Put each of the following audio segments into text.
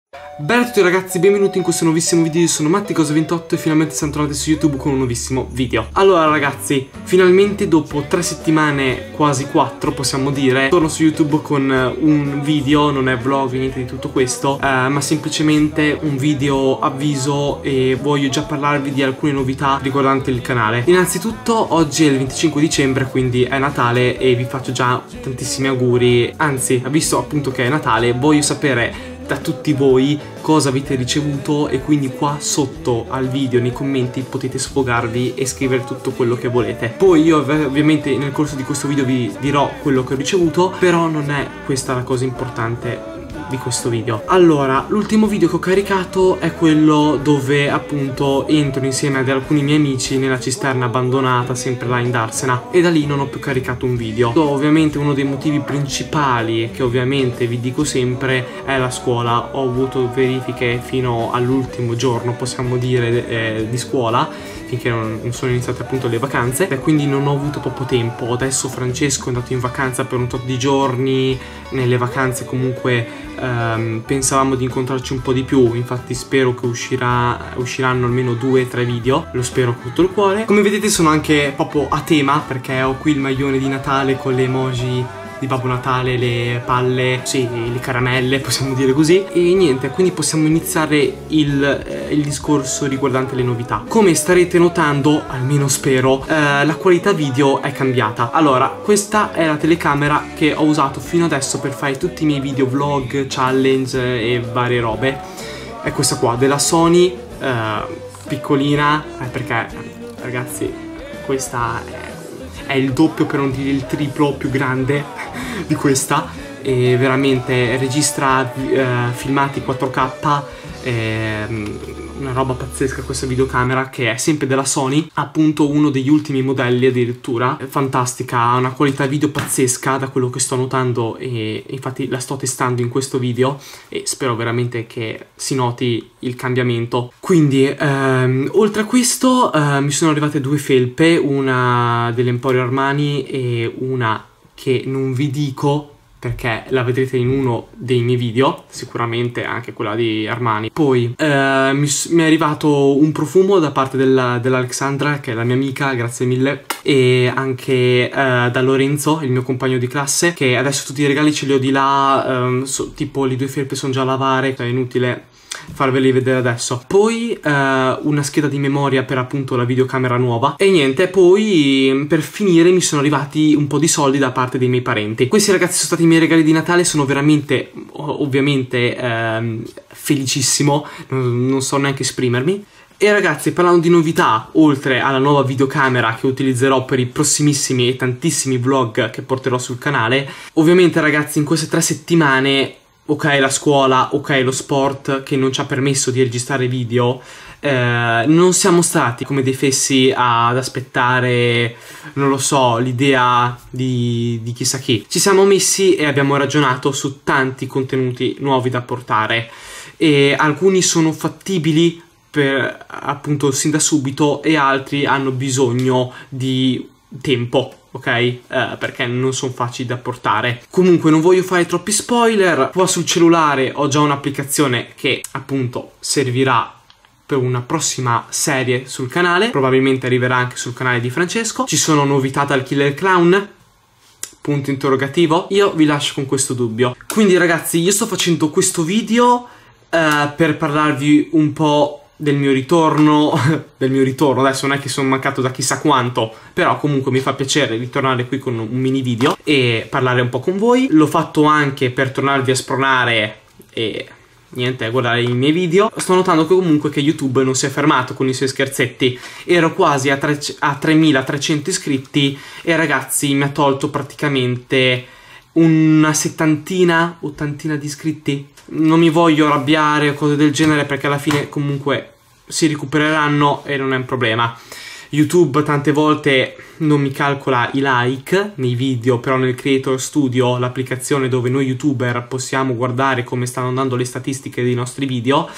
Bella a tutti ragazzi, benvenuti in questo nuovissimo video. Io sono Matticos28 e finalmente siamo tornati su YouTube con un nuovissimo video. Allora ragazzi, finalmente dopo 3 settimane, quasi 4 possiamo dire, torno su YouTube con un video, non è vlog, niente di tutto questo, ma semplicemente un video avviso e voglio già parlarvi di alcune novità riguardanti il canale. Innanzitutto oggi è il 25 dicembre, quindi è Natale e vi faccio già tantissimi auguri. Anzi, visto appunto che è Natale, voglio sapere da tutti voi cosa avete ricevuto e quindi qua sotto al video nei commenti potete sfogarvi e scrivere tutto quello che volete. Poi io ovviamente nel corso di questo video vi dirò quello che ho ricevuto, però non è questa la cosa importante di questo video. Allora, l'ultimo video che ho caricato è quello dove appunto entro insieme ad alcuni miei amici nella cisterna abbandonata sempre là in Darsena e da lì non ho più caricato un video. Ovviamente uno dei motivi principali che ovviamente vi dico sempre è la scuola. Ho avuto verifiche fino all'ultimo giorno, possiamo dire, di scuola, finché non sono iniziate appunto le vacanze, e quindi non ho avuto proprio tempo. Adesso Francesco è andato in vacanza per un tot di giorni, nelle vacanze comunque pensavamo di incontrarci un po' di più, infatti spero che usciranno almeno 2-3 video, lo spero con tutto il cuore. Come vedete sono anche proprio a tema perché ho qui il maglione di Natale con le emoji di Babbo Natale, le palle, sì, le caramelle, possiamo dire così. E niente, quindi possiamo iniziare il discorso riguardante le novità. Come starete notando, almeno spero, la qualità video è cambiata. Allora, questa è la telecamera che ho usato fino adesso per fare tutti i miei video vlog, challenge e varie robe. È questa qua, della Sony, piccolina, perché ragazzi, questa è il doppio, per non dire il triplo più grande di questa, e veramente registra filmati 4K, una roba pazzesca questa videocamera, che è sempre della Sony, appunto uno degli ultimi modelli addirittura. È fantastica, ha una qualità video pazzesca da quello che sto notando e infatti la sto testando in questo video e spero veramente che si noti il cambiamento. Quindi oltre a questo mi sono arrivate 2 felpe, una dell'Emporio Armani e una che non vi dico perché la vedrete in uno dei miei video, sicuramente anche quella di Armani. Poi mi è arrivato un profumo da parte dell'Alexandra, che è la mia amica, grazie mille, e anche da Lorenzo, il mio compagno di classe, che adesso tutti i regali ce li ho di là, tipo le 2 felpe sono già a lavare, è inutile farveli vedere adesso. Poi una scheda di memoria per appunto la videocamera nuova e niente. Poi per finire mi sono arrivati un po' di soldi da parte dei miei parenti. Questi ragazzi sono stati i miei regali di Natale, sono veramente ovviamente felicissimo, non so neanche esprimermi. E ragazzi, parlando di novità, oltre alla nuova videocamera che utilizzerò per i prossimissimi e tantissimi vlog che porterò sul canale, ovviamente ragazzi in queste 3 settimane, ok la scuola, ok lo sport che non ci ha permesso di registrare video, non siamo stati come dei fessi ad aspettare, non lo so, l'idea di chissà chi. Ci siamo messi e abbiamo ragionato su tanti contenuti nuovi da portare e alcuni sono fattibili per appunto sin da subito e altri hanno bisogno di tempo, ok? Perché non sono facili da portare. Comunque non voglio fare troppi spoiler. Qua sul cellulare ho già un'applicazione che appunto servirà per una prossima serie sul canale, probabilmente arriverà anche sul canale di Francesco. Ci sono novità dal Killer Clown? Punto interrogativo. Io vi lascio con questo dubbio. Quindi ragazzi, io sto facendo questo video per parlarvi un po' del mio ritorno, adesso non è che sono mancato da chissà quanto, però comunque mi fa piacere ritornare qui con un mini video e parlare un po' con voi. L'ho fatto anche per tornarvi a spronare e niente, a guardare i miei video. Sto notando che comunque che YouTube non si è fermato con i suoi scherzetti, ero quasi a 3300 iscritti e ragazzi mi ha tolto praticamente una 70-80 di iscritti. Non mi voglio arrabbiare o cose del genere perché alla fine comunque si recupereranno e non è un problema. YouTube tante volte non mi calcola i like nei video, però nel Creator Studio, l'applicazione dove noi YouTuber possiamo guardare come stanno andando le statistiche dei nostri video,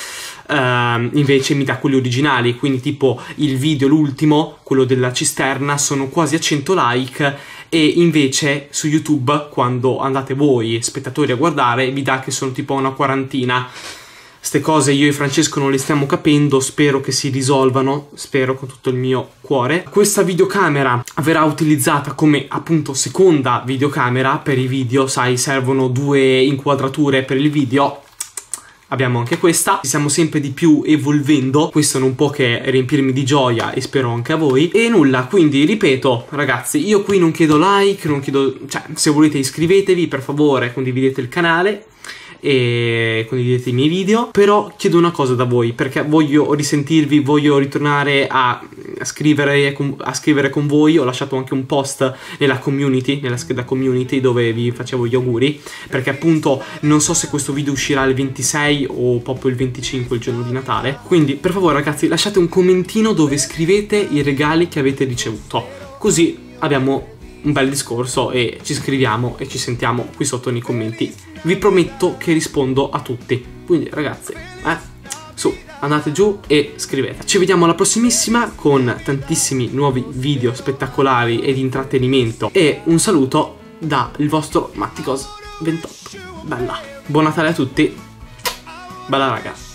invece mi dà quelli originali, quindi tipo il video, l'ultimo, quello della cisterna, sono quasi a 100 like e invece su YouTube, quando andate voi spettatori a guardare, vi dà che sono tipo una 40. ste cose io e Francesco non le stiamo capendo, spero che si risolvano, spero con tutto il mio cuore. Questa videocamera verrà utilizzata come appunto seconda videocamera per i video, sai, servono 2 inquadrature per il video. Abbiamo anche questa, ci stiamo sempre di più evolvendo, questo non può che riempirmi di gioia e spero anche a voi. E nulla, quindi ripeto ragazzi, io qui non chiedo like, non chiedo, cioè se volete iscrivetevi per favore, condividete il canale e condividete i miei video, però chiedo una cosa da voi, perché voglio risentirvi, voglio ritornare a scrivere con voi. Ho lasciato anche un post nella community, nella scheda community, dove vi facevo gli auguri, perché appunto non so se questo video uscirà il 26 o proprio il 25, il giorno di Natale. Quindi per favore ragazzi lasciate un commentino dove scrivete i regali che avete ricevuto, così abbiamo un bel discorso e ci scriviamo e ci sentiamo qui sotto nei commenti. Vi prometto che rispondo a tutti, quindi ragazzi, su, andate giù e scrivete. Ci vediamo alla prossimissima con tantissimi nuovi video spettacolari e di intrattenimento, e un saluto da il vostro Matticos28. Bella, buon Natale a tutti, bella raga.